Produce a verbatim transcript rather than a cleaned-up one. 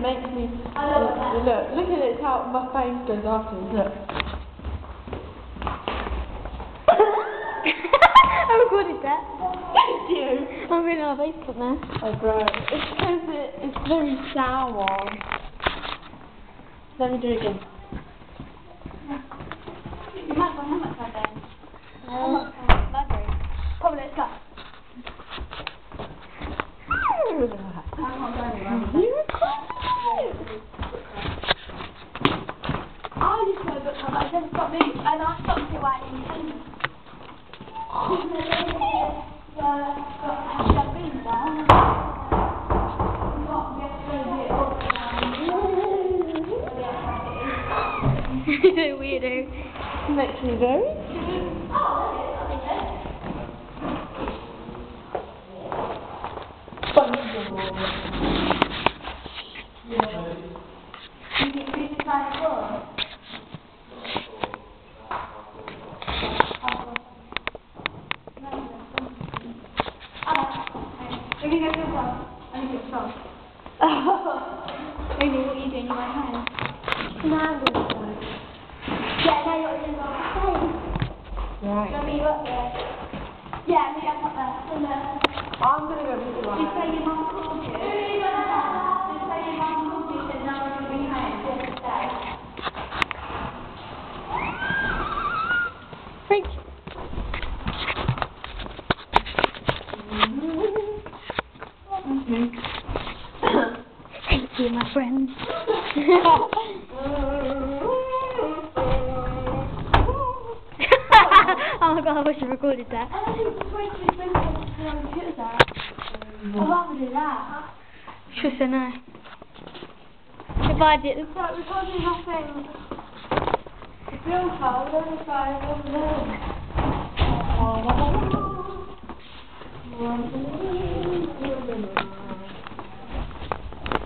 makes me look, look, look at it, how my face goes afterwards, look. I recorded that. Thank you. I'm really on Facebook now. Oh bro, it's because it, it's very sour. Let me do it again. You might find how much I then. Um, library. Probably, let's go. I used to know book club, but I then stopped moving, and I stopped it while in Canada. Weirdo. Makes me very. Maybe what are you doing? You went home? No, I'm going to go. Yeah, no, you're in the Right. Let me up there. Yeah, me up there. And, uh, I'm going to go to the Just say your mum called you. Just say your mum called you and said no one will be home. Just stay. Thank you. Thank you, my friend. Oh my god, I wish I recorded that. I I'd rather do that. Sure, so no. If I did, it's like recording nothing. It's real cold, only five over there.